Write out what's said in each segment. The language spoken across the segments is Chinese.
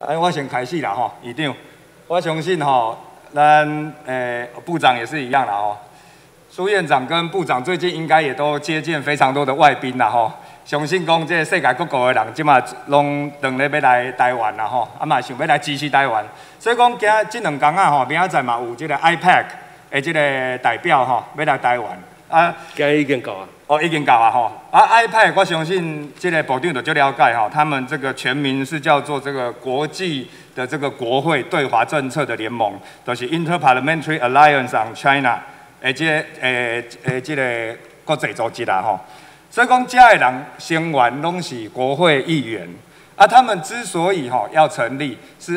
我先开始啦吼，院长，我相信吼，咱部长也是一样啦吼。苏院长跟部长最近应该也都接见非常多的外宾啦吼。相信讲这世界各国的人即马拢等咧要来台湾啦吼，嘛想要来支持台湾。所以讲今这2天啊吼，明仔载嘛有这个 IPAC 的这个代表吼要来台湾啊。 今日已经到啊。 已经到啊吼！IPAC 我相信这个部长就了解哈，他们这个全名是叫做这个国际的这个国会对华政策的联盟，就是 Interparliamentary Alliance on China， 这个国际组织啦吼。所以讲，这的人成员拢是国会议员，他们之所以要成立，是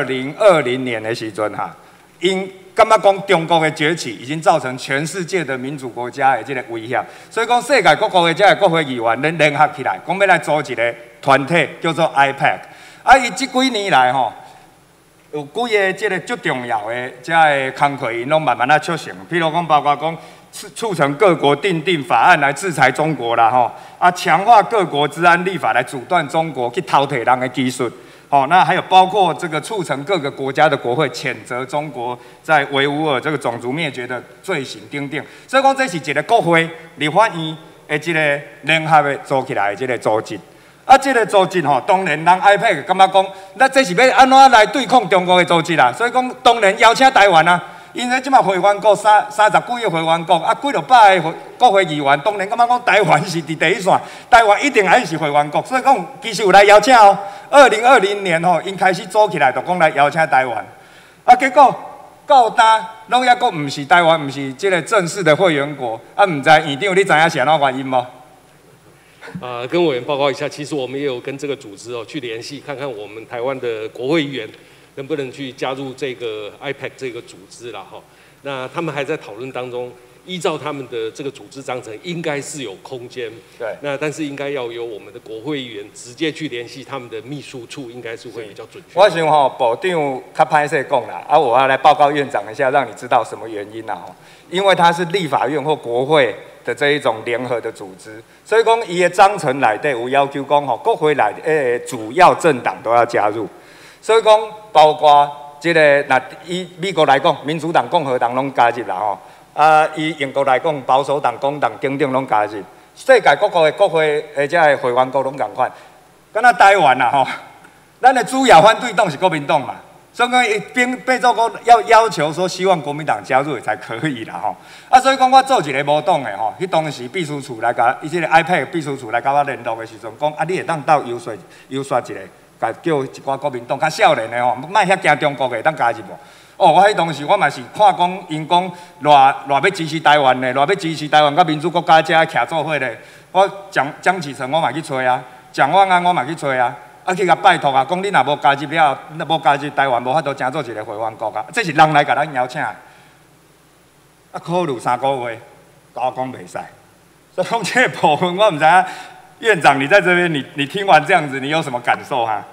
2020年的时阵哈，因。 感觉讲中国的崛起已经造成全世界的民主国家的这个威胁，所以讲世界各国的这个国会议员，咱联合起来，讲要来组一个团体，叫做 IPAC。伊这几年来有几个这个最重要的这个工作，因拢慢慢促成。譬如讲，包括讲促成各国订定法案来制裁中国啦，强化各国治安立法来阻断中国去偷摕人的技术。 那还有包括这个促成各个国家的国会谴责中国在维吾尔这个种族灭绝的罪行等等，所以讲这是一个国会立法院的这个联合的组起来的这个组织。这个组织当然人 IPAC 感觉讲，那这是要安怎来对抗中国的组织啦，所以讲当然邀请台湾啊。 因为即马会员国30几个会员国，几落百个国会议员，当然感觉讲台湾是伫第一线，台湾一定还是会员国，所以讲其实有来邀请哦。2020年因开始做起来，就讲来邀请台湾，结果到今拢还阁唔是台湾，唔是即个正式的会员国，唔知院长你知影是安怎原因无？ 跟委员报告一下，其实我们也有跟这个组织去联系，看看我们台湾的国会议员。 能不能去加入这个 IPAC 这个组织啦？哈，那他们还在讨论当中。依照他们的这个组织章程，应该是有空间。 对。那但是应该要由我们的国会议员直接去联系他们的秘书处，应该是会比较准确。 我想部长较歹势讲啦，我要来报告院长一下，让你知道什么原因啦。因为它是立法院或国会的这一种联合的组织，所以讲伊的章程内底有要求讲国会内主要政党都要加入。 所以讲，包括这个，以美国来讲，民主党、共和党拢加入啦以英国来讲，保守党、工党等等拢加入。世界各国的国会这个会员国拢共款。敢若台湾啦咱的主要反对党是国民党嘛，所以讲变做讲要求说，希望国民党加入才可以啦所以讲我做一个无党的迄当时秘书处来甲，这个 IPAC 秘书处来甲我联络的时阵，讲你会当到游说一个。 叫一寡国民党较少年的莫遐惊中国的，当加入无？我迄当时我嘛是看讲，因讲偌要支持台湾的，偌要支持台湾甲民主国家遮徛做伙的，我江启臣我嘛去找啊，蒋万安我嘛去找啊，去甲拜托啊，讲你若无加入了，无加入台湾，无法度成做一个会员国啊，这是人来甲咱邀请。考虑3个月，甲我讲袂使，所以讲这个部分我唔知影。 院长，你在这边，你听完这样子，你有什么感受哈？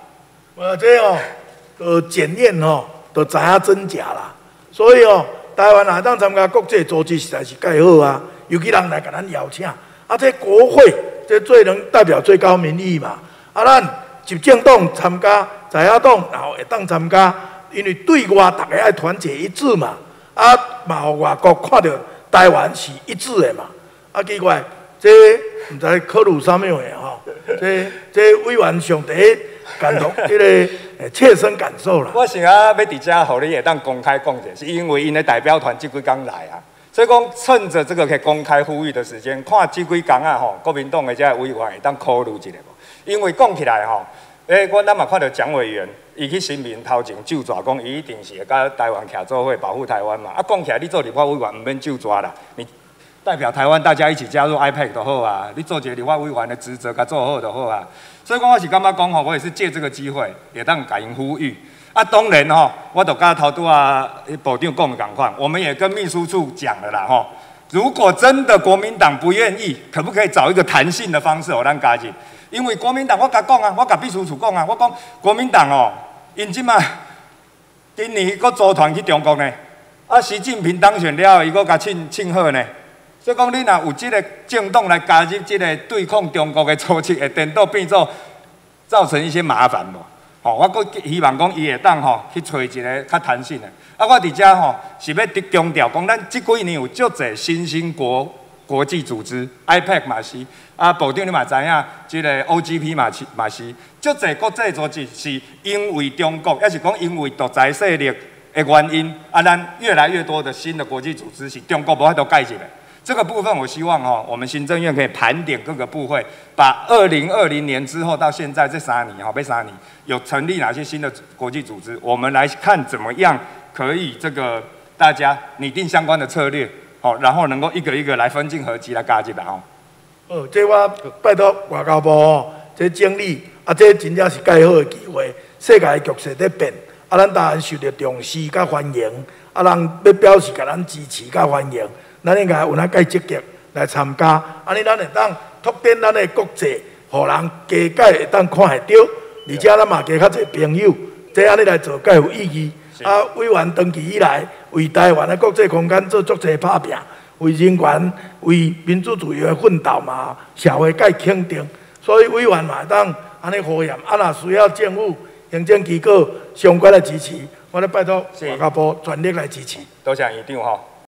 这检验都知影真假啦。所以台湾当参加国际组织实在是介好啊，尤其人来甲咱邀请，这国会这最能代表最高民意嘛。咱执政党参加，在野党然后会当参加，因为对外大家爱团结一致嘛。嘛，互外国看到台湾是一致的嘛。奇怪。 这唔知考虑啥物的这委员上第一感同这个切身感受啦。 我想要伫遮，互你会当公开讲者，是因为因的代表团这几天来啊，所以讲趁着这个可以公开呼吁的时间，看这几天国民党的这委员会当考虑一下无？因为讲起来咱嘛看到蒋委员，伊去新民头前就抓讲，伊一定是会甲台湾徛做伙保护台湾嘛。讲起来，你做立法委员唔免就抓啦，你。 代表台湾，大家一起加入 IPAC 就好啊！你做一个立法委员的职责，甲做好就好啊！所以讲，我是感觉讲我也是借这个机会，也当甲因呼吁。当然我就甲头拄部长讲的同款，我们也跟秘书处讲了啦如果真的国民党不愿意，可不可以找一个弹性的方式让咱加入？因为国民党，我甲讲啊，我甲秘书处讲啊，我讲国民党因即马今年佫组团去中国呢，习近平当选了，伊佫甲庆贺呢。 所以讲，你若有这个政党来加入这个对抗中国的组织，会颠倒变做造成一些麻烦无？ 我阁希望讲伊会当去找一个较弹性的。我伫遮是要强调讲，咱即几年有足侪新兴国际组织 ，IPAC 嘛是，部长你嘛知影，即个 OGP 嘛是，足侪国际组织是因为中国，也是讲因为独裁势力的原因，咱越来越多的新的国际组织是中国无法度介入的。这个部分，我希望我们行政院可以盘点各个部会，把2020年之后到现在这3年这3年有成立哪些新的国际组织，我们来看怎么样可以这个大家拟定相关的策略，然后能够一个一个来分进合集来加入啦这我拜托外交部这整理这真正是介好的机会，世界的局势在变，咱当然受到重视甲欢迎，人要表示甲咱支持甲欢迎。咱应该有哪介积极来参加，安尼咱会当拓展咱的国际，互人加会当看会到，而且咱嘛加较侪朋友，这安尼来做介有意义。委员长期以来为台湾的国际空间做足侪打拼，为人权、为民主自由的奋斗嘛，社会介肯定，所以委员嘛当安尼呼吁，若需要政府、行政机构相关的支持，我咧拜托外交部全力来支持。 多谢院长